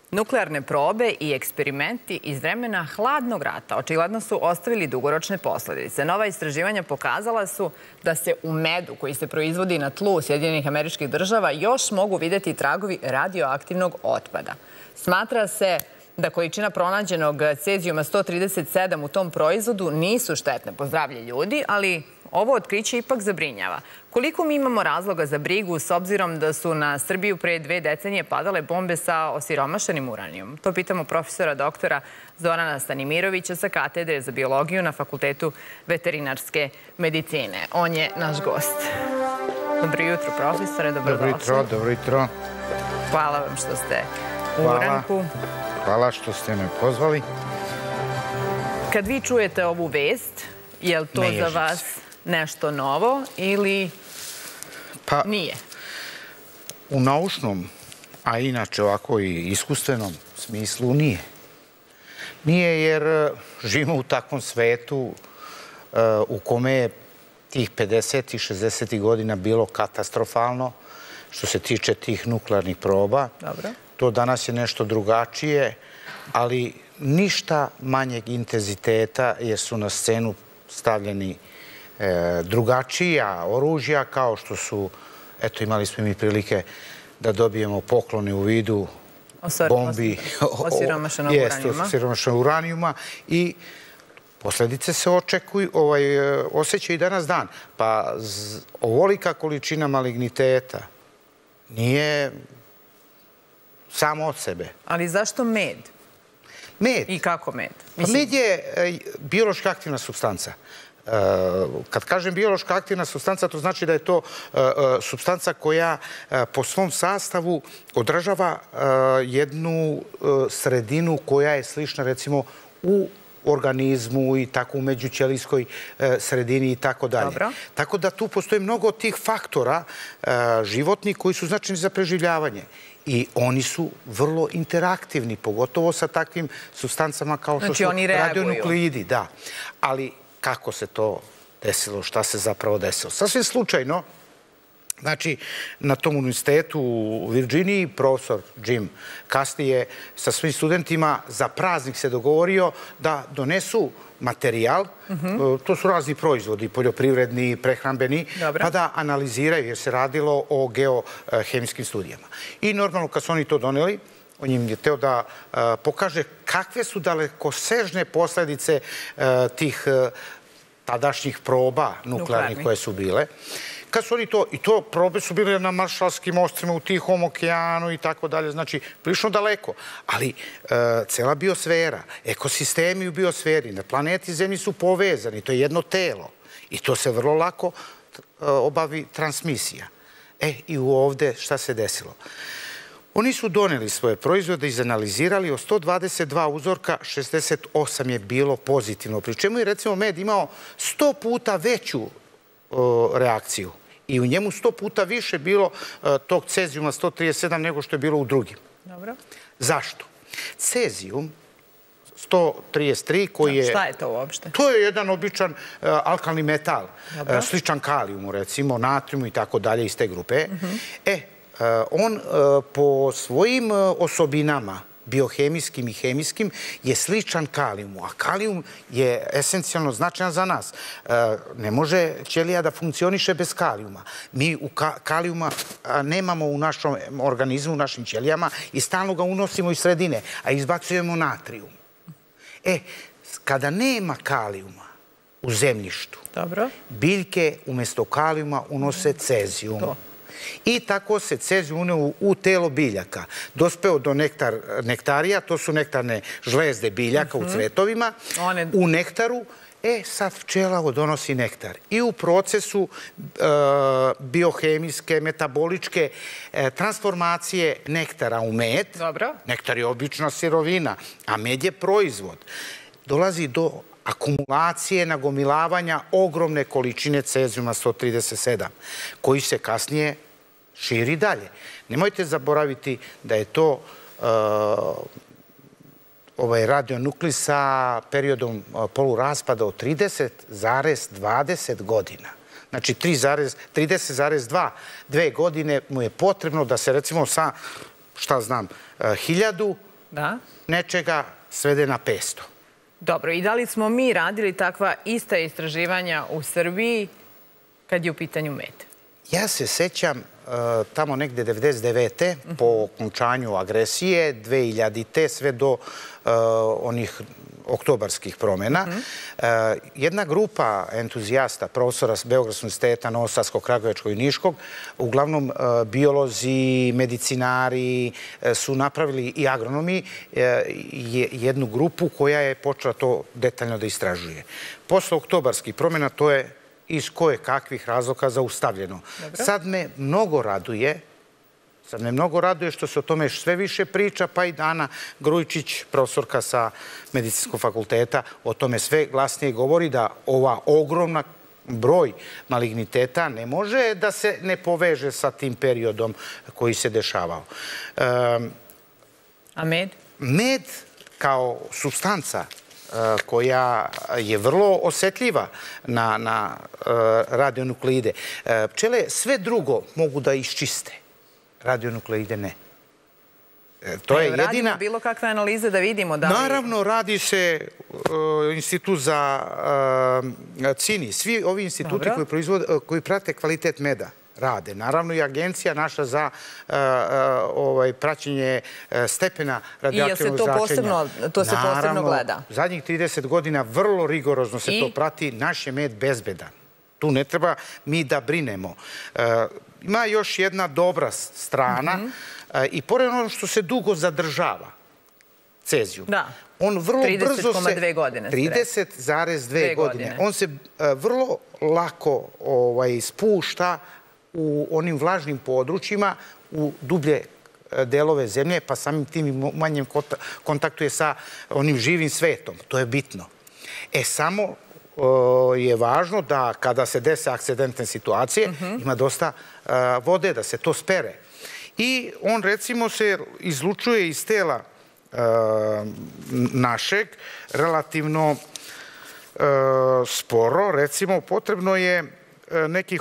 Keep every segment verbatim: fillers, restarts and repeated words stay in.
Nuklearne probe i eksperimenti iz vremena hladnog rata očigledno su ostavili dugoročne posledice. Nova istraživanja pokazala su da se u medu koji se proizvodi na tlu Sjedinjenih Američkih Država još mogu vidjeti tragovi radioaktivnog otpada. Smatra se da količina pronađenog cezijuma sto trideset sedam u tom proizvodu nisu štetne po zdravlje ljudi, ali ovo otkriće ipak zabrinjava. Koliko mi imamo razloga za brigu s obzirom da su na Srbiju pre dve decenije padale bombe sa osiromašenim uranijom? To pitamo profesora doktora Zorana Stanimirovića sa katedre za biologiju na Fakultetu veterinarske medicine. On je naš gost. Dobro jutro, profesore, dobrodošli. Dobro jutro, dobro jutro. Hvala vam što ste u uranku. Hvala što ste me pozvali. Kad vi čujete ovu vest, je li to za vas nešto novo ili nije? U naučnom, a inače ovako i iskustvenom smislu nije. Nije jer živimo u takvom svetu u kome je tih pedesetih, šezdesetih godina bilo katastrofalno što se tiče tih nuklearnih proba. Dobro. To danas je nešto drugačije, ali ništa manjeg intenziteta jer su na scenu stavljeni drugačija oružja kao što su, eto imali smo mi prilike da dobijemo poklone u vidu bombi osiromašenog uranijuma i posljedice se očekuju, osjećaju i danas dan. Pa ovolika količina maligniteta nije samo od sebe. Ali zašto med? Med. I kako med? Med je biološki aktivna supstanca. Kad kažem biološka aktivna supstanca, to znači da je to supstanca koja po svom sastavu odražava jednu sredinu koja je slična recimo u organizmu i tako u međućelijskoj sredini i tako dalje. Tako da tu postoji mnogo tih faktora životnih koji su značajni za preživljavanje. I oni su vrlo interaktivni, pogotovo sa takvim supstancama kao što su radionukleidi. Da. Ali kako se to desilo, šta se zapravo desilo? Sasvim slučajno, znači, na tom univerzitetu u Virginiji, profesor Jim Casti je sa svim studentima za praznik se dogovorio da donesu materijal, to su razni proizvodi, poljoprivredni, prehrambeni, pa da analiziraju jer se radilo o geohemijskim studijama. I normalno, kad su oni to doneli, on im je teo da pokaže kakve su dalekosežne posljedice tih tadašnjih proba nuklearnih koje su bile. Kad su oni to, i to probe su bile na Maršalskim ostrvima, u Tihom okeanu i tako dalje, znači prilično daleko. Ali cela biosfera, ekosistemi u biosferi, na planeti Zemlji su povezani, to je jedno telo i to se vrlo lako obavi transmisija. E, i ovde šta se desilo? Oni su doneli svoje proizvode i izanalizirali, od sto dvadeset dva uzorka, šezdeset osam je bilo pozitivno. Pri čemu je recimo med imao sto puta veću reakciju i u njemu sto puta više bilo tog cezijuma sto trideset sedam nego što je bilo u drugim. Dobro. Zašto? Cezijum sto trideset tri koji je... Šta je to uopšte? To je jedan običan alkalni metal, sličan kalijumu recimo, natrijumu i tako dalje iz te grupe. E, on po svojim osobinama, biohemijskim i hemijskim, je sličan kalijumu. A kalijum je esencijalno značajan za nas. Ne može ćelija da funkcioniše bez kalijuma. Mi kalijuma nemamo u našom organizmu, u našim ćelijama i stalno ga unosimo iz sredine, a izbacujemo natrijum. E, kada nema kalijuma u zemljištu, biljke umjesto kalijuma unose cezijum. I tako se cezijum uneo u telo biljaka. Dospeo do nektarija, to su nektarne žlezde biljaka u cvetovima. U nektaru, e, sad pčela donosi nektar. I u procesu biohemijske, metaboličke transformacije nektara u med, nektar je obična sirovina, a med je proizvod, dolazi do akumulacije, nagomilavanja ogromne količine cezijuma sto trideset sedam, koji se kasnije širi dalje. Nemojte zaboraviti da je to ovaj radionuklid sa periodom poluraspada od trideset zarez dvadeset godina. Znači trideset zarez dve godine mu je potrebno da se recimo sa, šta znam, hiljadu nečega svede na petsto. Dobro, i da li smo mi radili takva ista istraživanja u Srbiji kad je u pitanju med? Ja se sećam tamo negde devedeset devete po okončanju agresije, dve hiljadite sve do onih oktobarskih promjena. Jedna grupa entuzijasta, profesora s Beogradskog univerziteta, Novosadskog, Kragujevačkog i Niškog, uglavnom biolozi, medicinari, su napravili i agronomi jednu grupu koja je počela to detaljno da istražuje. Posle oktobarskih promjena to je iz koje kakvih razloga zaustavljeno. Sad me mnogo raduje Sad me mnogo raduje što se o tome sve više priča, pa i Dana Grujičić, profesorka sa Medicinskog fakulteta, o tome sve glasnije govori da ova ogromna broj maligniteta ne može da se ne poveže sa tim periodom koji se dešavao. A med? Med kao supstanca koja je vrlo osetljiva na radionukleide. Pčele sve drugo mogu da iščiste. Radionukleide ne. To je jedina... Radimo bilo kakve analize da vidimo da li... Naravno, radi se Institut za Cini. Svi ovi instituti koji prate kvalitet meda rade. Naravno i agencija naša za praćenje stepena radioaktivnog zračenja. I to se posebno gleda? Naravno, zadnjih trideset godina vrlo rigorozno se to prati. Naš je med bezbedan. Tu ne treba mi da brinemo. Ima još jedna dobra strana i pored ono što se dugo zadržava, cezijum, on vrlo brzo se... trideset zarez dve godine. On se vrlo lako spušta u onim vlažnim područjima, u dublje delove zemlje, pa samim tim i manjem kontaktuje sa onim živim svetom. To je bitno. E, samo je važno da kada se dese akcidentne situacije, ima dosta vode da se to spere. I on, recimo, se izlučuje iz tela našeg relativno sporo. Recimo, potrebno je nekih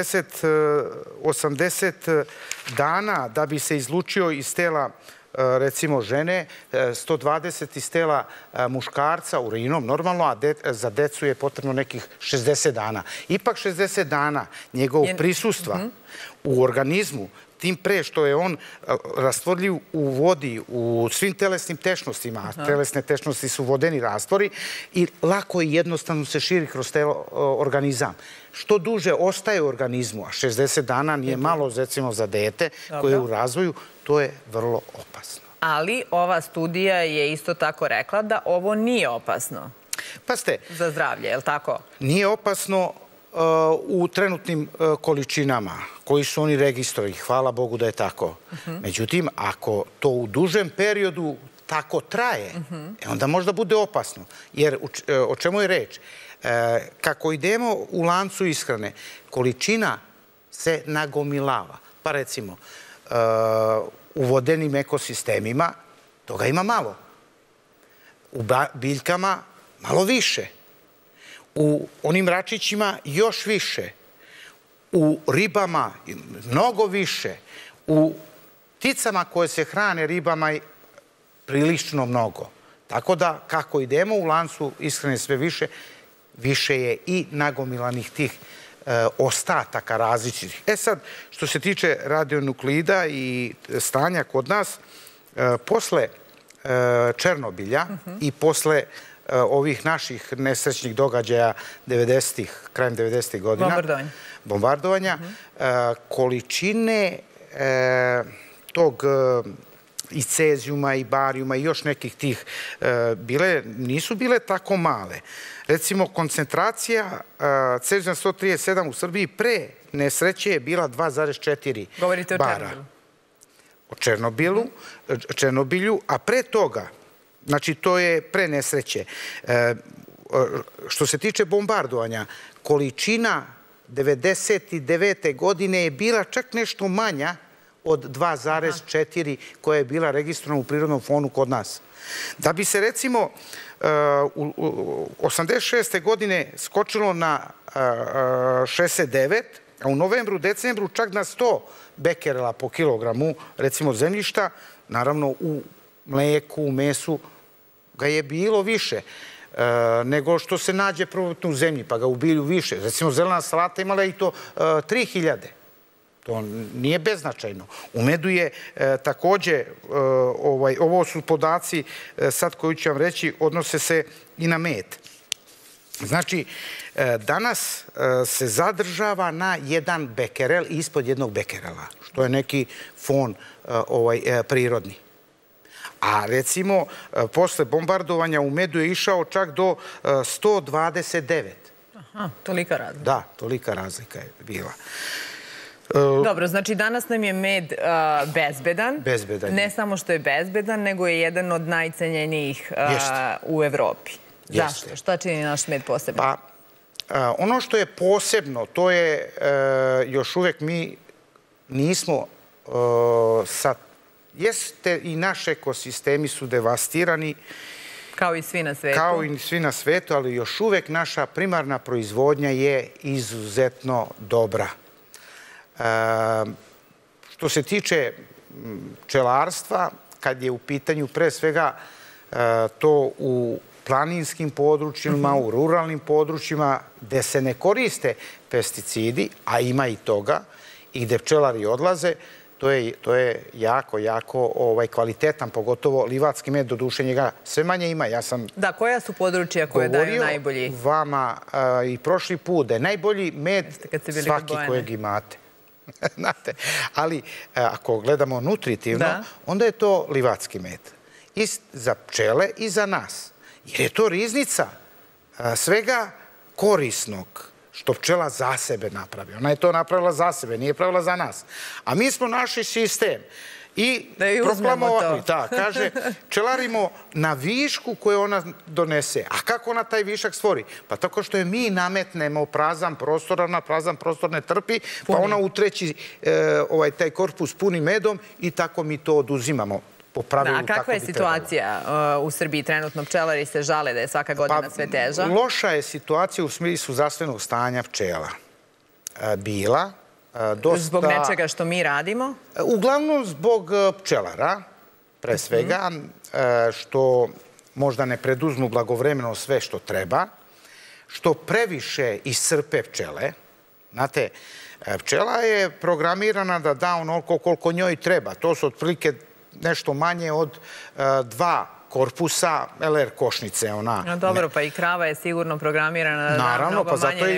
osamdeset dana da bi se izlučio iz tela recimo žene, sto dvadeset iz tela muškarca urinom normalno, a za decu je potrebno nekih šezdeset dana. Ipak šezdeset dana njegovog prisustva u organizmu, tim pre što je on rastvorljiv u vodi, u svim telesnim tečnostima, a telesne tečnosti su vodeni rastvori i lako i jednostavno se širi kroz organizam. Što duže ostaje u organizmu, a šezdeset dana nije malo, recimo, za dete koje je u razvoju, to je vrlo opasno. Ali ova studija je isto tako rekla da ovo nije opasno za zdravlje, je li tako? Nije opasno u trenutnim količinama koji su oni registrovali. Hvala Bogu da je tako. Međutim, ako to u dužem periodu tako traje, onda možda bude opasno. Jer o čemu je reč? Kako idemo u lancu ishrane, količina se nagomilava. Pa recimo, u vodenim ekosistemima toga ima malo. U biljkama malo više. U onim račićima još više. U ribama mnogo više. U pticama koje se hrane ribama prilično mnogo. Tako da, kako idemo u lancu ishrane sve više, više je i nagomilanih tih ostataka različitih. E sad, što se tiče radionukleida i stanja kod nas, posle Černobilja i posle ovih naših nesrećnih događaja devedesetih, krajem devedesetih godina, bombardovanja, količine tog i cezijuma i barijuma i još nekih tih nisu bile tako male. Recimo, koncentracija cezijuma sto trideset sedam u Srbiji pre nesreće je bila dva zarez četiri bara. Govorite o Černobilu? O Černobilu, Černobilju, a pre toga, znači to je pre nesreće, što se tiče bombardovanja, količina devedeset devete godine je bila čak nešto manja od dva zarez četiri koja je bila registrovana u prirodnom fonu kod nas. Da bi se, recimo, u osamdeset šeste godine skočilo na šezdeset devet, a u novembru, decembru čak na sto bekerela po kilogramu, recimo, zemljišta, naravno u mleku, u mesu, ga je bilo više nego što se nađe prvotno u zemlji, pa ga u bilju više. Recimo, zelena salata imala i to tri hiljade. To nije beznačajno. U medu je takođe, ovo su podaci sad koju ću vam reći, odnose se i na med. Znači, danas se zadržava na jedan bekerel ispod jednog bekerela, što je neki fon prirodni. A recimo, posle bombardovanja u medu je išao čak do sto dvadeset devet. Aha, tolika razlika. Da, tolika razlika je bila. Dobro, znači danas nam je med bezbedan. Bezbedan. Ne samo što je bezbedan, nego je jedan od najcenjenijih u Evropi. Zašto? Šta čini naš med posebno? Pa, ono što je posebno, to je još uvek mi nismo sad, jeste i naši ekosistemi su devastirani. Kao i svi na svetu. Kao i svi na svetu, ali još uvek naša primarna proizvodnja je izuzetno dobra. Što se tiče pčelarstva, kad je u pitanju pre svega to u planinskim područjima, u ruralnim područjima, gde se ne koriste pesticidi, a ima i toga, i gde pčelari odlaze, to je jako, jako kvalitetan, pogotovo livatski med, do duše njega sve manje ima. Ja sam da, koja su područja koje daju najbolji? Govorio vama i prošli put da je najbolji med svaki kojeg imate. Znate, ali ako gledamo nutritivno, onda je to livatski med. I za pčele i za nas. Jer je to riznica svega korisnog što pčela za sebe napravi. Ona je to napravila za sebe, nije pravila za nas. A mi smo našli sistem i proklamovali, da, kaže, pčelarimo na višku koje ona donese. A kako ona taj višak stvori? Pa tako što je mi nametnemo prazan prostor, ona prazan prostor ne trpi, pa ona utreći taj korpus puni medom i tako mi to oduzimamo. Da, kakva je situacija u Srbiji trenutno? Pčelari se žale da je svaka godina sve teža. Loša je situacija u smislu zdravstvenog stanja pčela. Bila. Zbog nečega što mi radimo? Uglavnom zbog pčelara, pre svega, što možda ne preduzmu blagovremeno sve što treba, što previše iscrpe pčele. Znate, pčela je programirana da da onoliko koliko njoj treba. To su otprilike nešto manje od dva korpusa el er košnice. Dobro, pa i krava je sigurno programirana da da mnogo manje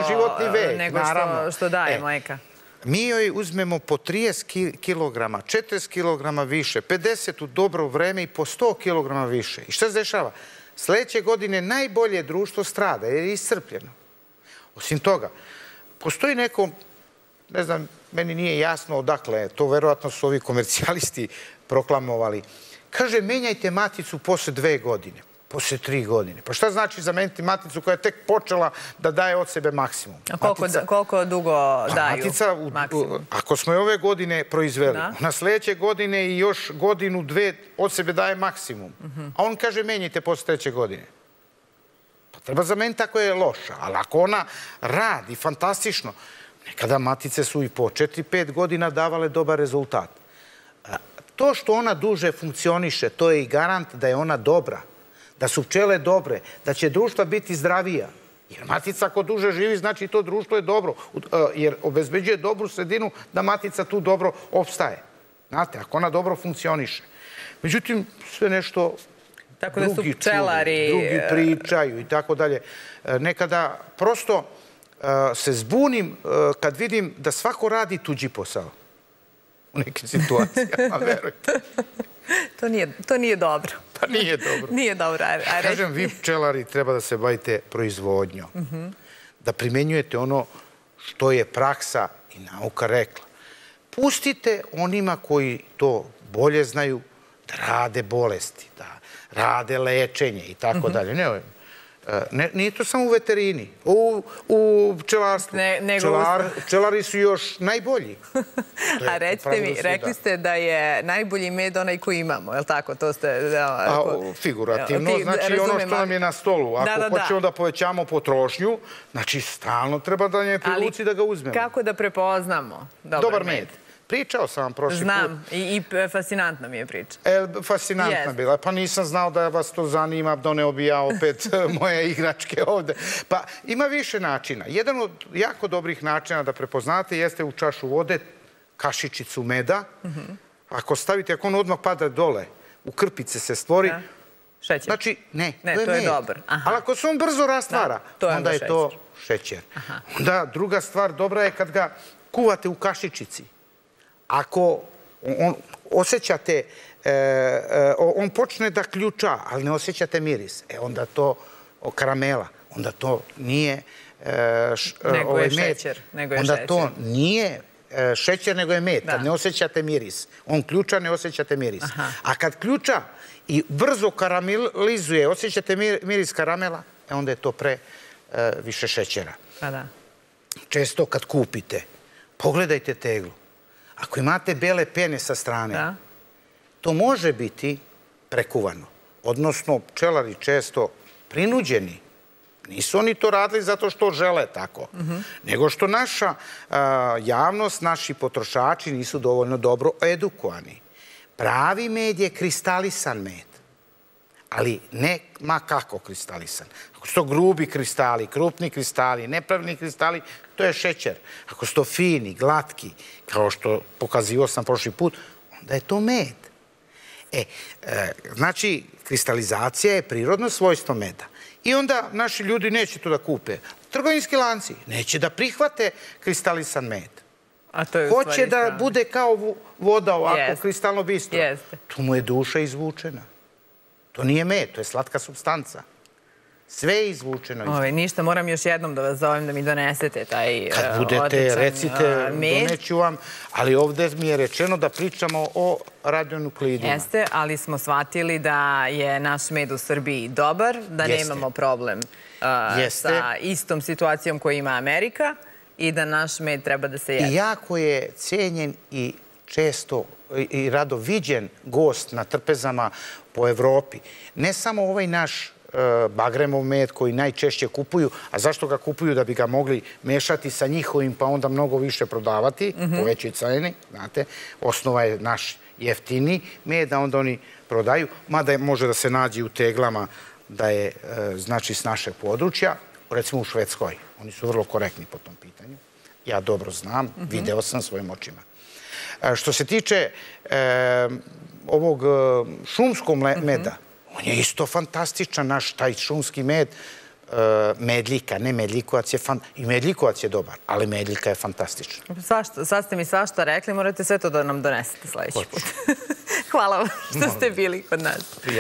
nego što daje mleka. Mi joj uzmemo po trideset kilograma, četrdeset kilograma više, pedeset u dobro vreme i po sto kilograma više. I šta se dešava? Sledeće godine najbolje društvo strada jer je iscrpljeno. Osim toga, postoji neko, ne znam, meni nije jasno odakle, to verovatno su ovi komercijalisti proklamovali. Kaže, menjajte maticu posle dve godine, posle tri godine. Pa šta znači zameniti maticu koja je tek počela da daje od sebe maksimum? A koliko dugo daju maksimum? Ako smo je ove godine proizveli, na sledeće godine i još godinu, dve od sebe daje maksimum. A on kaže, menjajte posle treće godine. Pa treba zameniti ako je loša, ali ako ona radi fantastično, nekada matice su i po četiri pet godina davale dobar rezultat. To što ona duže funkcioniše, to je i garant da je ona dobra, da su pčele dobre, da će društva biti zdravija. Jer matica ako duže živi, znači to društvo je dobro, jer obezbeđuje dobru sredinu da matica tu dobro opstaje. Znate, ako ona dobro funkcioniše. Međutim, sve nešto drugi čuju, drugi pričaju i tako dalje. Nekada prosto se zbunim kad vidim da svako radi tuđi posao. U nekim situacijama, verujte. To nije dobro. Pa nije dobro. Nije dobro. Kažem, vi pčelari treba da se bavite proizvodnjom. Da primenjujete ono što je praksa i nauka rekla. Pustite onima koji to bolje znaju da rade bolesti, da rade lečenje i tako dalje. Ne, nije to samo u veterini, u pčelarstvu. Pčelari su još najbolji. A recite mi, rekli ste da je najbolji med onaj koji imamo, je li tako? Figurativno, znači ono što nam je na stolu. Ako hoćemo da povećamo potrošnju, znači stalno treba da je priluci da ga uzmemo. Kako da prepoznamo dobar med? Pričao sam vam prošli put. Znam, i fascinantna mi je priča. Fascinantna bila. Pa nisam znao da vas to zanima, doneo bi ja opet moje igračke ovde. Pa ima više načina. Jedan od jako dobrih načina da prepoznate jeste u čašu vode kašičicu meda. Ako stavite, ako on odmah pada dole, u krpice se stvori. Šećer? Znači, ne, to je med. Ali ako se on brzo rastvara, onda je to šećer. Onda druga stvar dobra je kad ga kuvate u kašičici. Ako osjećate, on počne da ključa, ali ne osjećate miris, e onda to, karamela, onda to nije med. Nego je šećer. Onda to nije šećer, nego je med. Kad ne osjećate miris. On ključa, ne osjećate miris. A kad ključa i brzo karamelizuje, osjećate miris karamela, e onda je to pre više šećera. Pa da. Često kad kupite, pogledajte teglu. Ako imate bele pene sa strane, to može biti prekuvano. Odnosno, pčelari često prinuđeni. Nisu oni to radili zato što žele tako. Nego što naša javnost, naši potrošači nisu dovoljno dobro edukovani. Pravi med je kristalisan med. Ali ne ma kako kristalisan. Ako su to grubi kristali, krupni kristali, nepravilni kristali, to je šećer. Ako su to fini, glatki, kao što pokazivao sam prošli put, onda je to med. E, znači, kristalizacija je prirodno svojstvo meda. I onda naši ljudi neće to da kupe. Trgovinski lanci neće da prihvate kristalisan med. Hoće da bude kao voda ovako, kristalno bistro. Tu mu je duša izvučena. To nije med, to je slatka supstanca. Sve je izvučeno. Ništa, moram još jednom da vas zovem da mi donesete taj odličan med. Kad budete, recite, doneću vam. Ali ovdje mi je rečeno da pričamo o radionuklidima. Jeste, ali smo shvatili da je naš med u Srbiji dobar, da nemamo problem sa istom situacijom koju ima Amerika i da naš med treba da se jede. I jako je cijenjen i često i rado viđen gost na trpezama po Evropi. Ne samo ovaj naš bagremov med koji najčešće kupuju, a zašto ga kupuju? Da bi ga mogli mešati sa njihovim pa onda mnogo više prodavati po većoj ceni, znate. Osnova je naš jeftini med, a onda oni prodaju, mada može da se nađe u teglama da je, znači, s našeg područja, recimo u Švedskoj. Oni su vrlo korektni po tom pitanju. Ja dobro znam, video sam svojim očima. Što se tiče ovog šumskog meda, on je isto fantastičan, naš taj šumski med, medljika, ne medljikovac je i medljikovac je dobar, ali medljika je fantastična. Sad ste mi svašta rekli, morate sve to da nam donesete sljedeći put. Hvala vam što ste bili kod nas.